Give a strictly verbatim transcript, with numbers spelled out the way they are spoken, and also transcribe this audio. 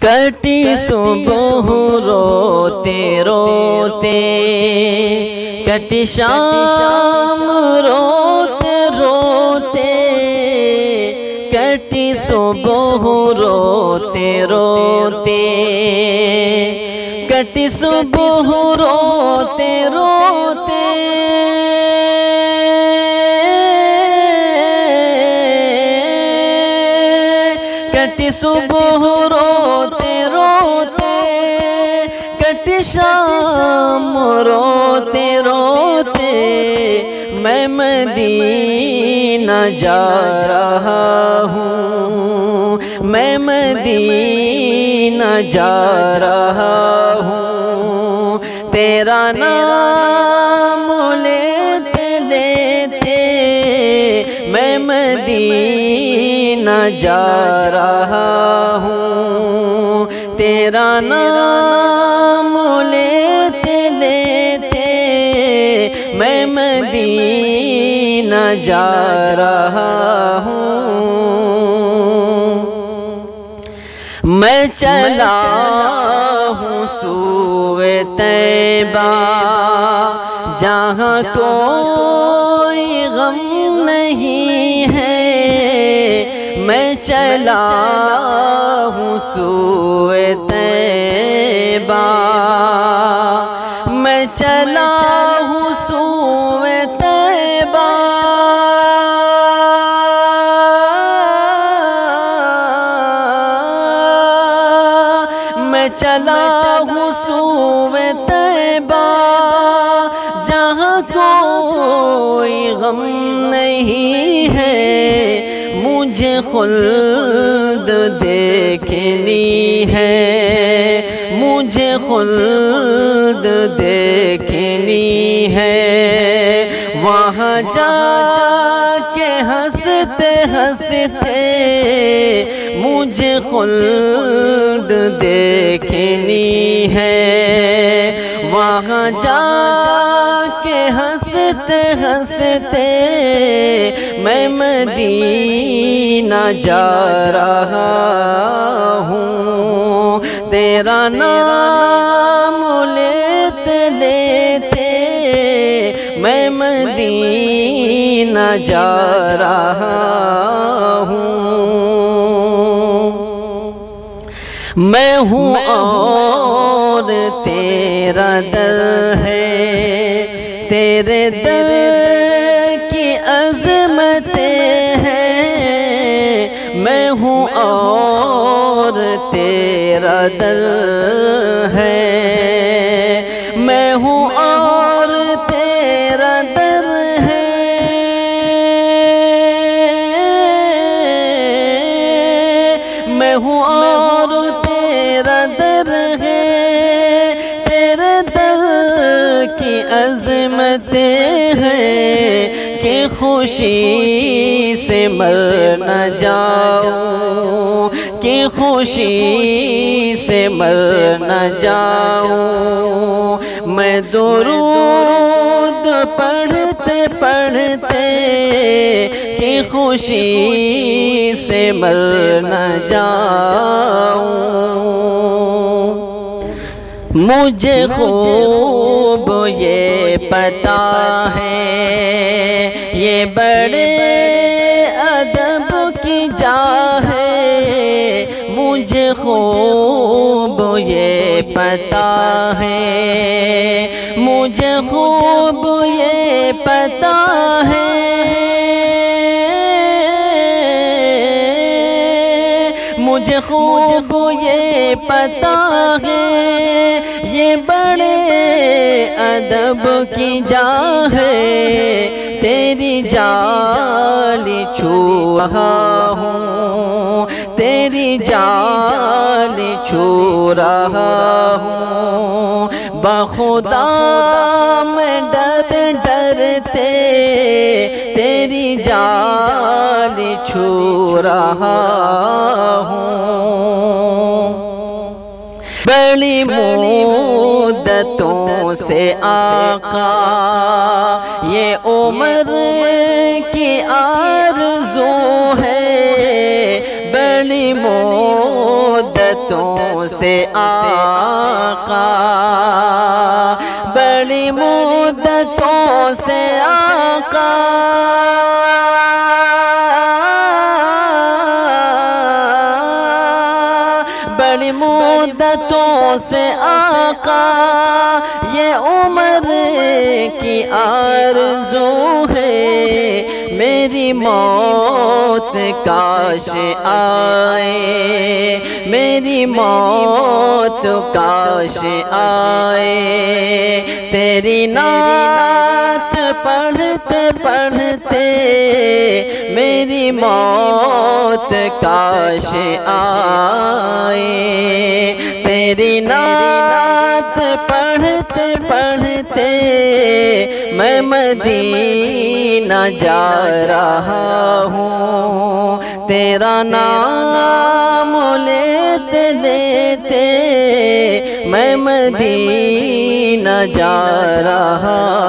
کٹی صبح روتے روتے، کٹی شام روتے روتے، کٹی صبح روتے روتے، کٹی صبح روتے روتے، کٹی صبح روتے روتے، کٹی شام روتے روتے، میں مدینہ جا رہا ہوں، میں مدینہ جا رہا ہوں، تیرا نام لیتے لیتے میں مدینہ جا رہا ہوں، تیرا نام لیتے لیتے میں مدینہ جا رہا ہوں۔ میں چلا ہوں سوئے طیبہ، جہاں کوئی غم نہیں ہے، میں چلا ہوں سوئے طیبہ، میں چلا ہوں سوئے طیبہ، میں چلا ہوں سوئے طیبہ، جہاں کوئی غم نہیں ہے، مجھے خلد دیکھنی ہے، مجھے خلد دیکھنی ہے، وہاں جا کے ہنستے ہنستے مجھے خلد دیکھنی ہے، وہاں جا کے ہنستے ہنستے میں مدینہ جا رہا ہوں، تیرا نام لیتے لیتے میں مدینہ جا رہا ہوں۔ میں ہوں اور تیرا در ہے، تیرے در کی عظمتیں ہیں، میں ہوں اور تیرا در ہے، میں ہوں اور تیرا در ہے، میں ہوں اور تیرا در ہے، تیرے در کی عظمتیں ہیں کہ خوشی سے مر نہ جاؤں، کہ خوشی سے مر نہ جاؤں، میں درود پڑھتے پڑھتے کہ خوشی سے مر نہ جاؤں، مجھے خوب یہ پتہ ہے یہ بڑے ادب کی جا ہے، مجھے خوب یہ پتہ ہے، مجھے خوب یہ پتہ ہے، مجھے خوب یہ پتہ ہے یہ بڑے ادب کی جا ہے، تیری جالی چھو رہا ہوں، تیری جالی چھو رہا ہوں، بخدا میں ڈر ڈرتے تیری جالی چھو رہا ہوں، بڑی مدتوں سے آقا یہ عمر کی آرزو ہے، بڑی مدت مدتوں سے آقا، بڑی مدتوں سے آقا، بڑی مدتوں سے آقا، یہ عمر کی آرزو ہے، میری موت کاش آئے، میری موت کاش آئے، تیری نعت پڑھتے پڑھتے میری موت کاش آئے، تیری نعت پڑھتے پڑھتے میں مدینہ جا رہا ہوں، تیرا نام لیتے لیتے میں مدینہ جا رہا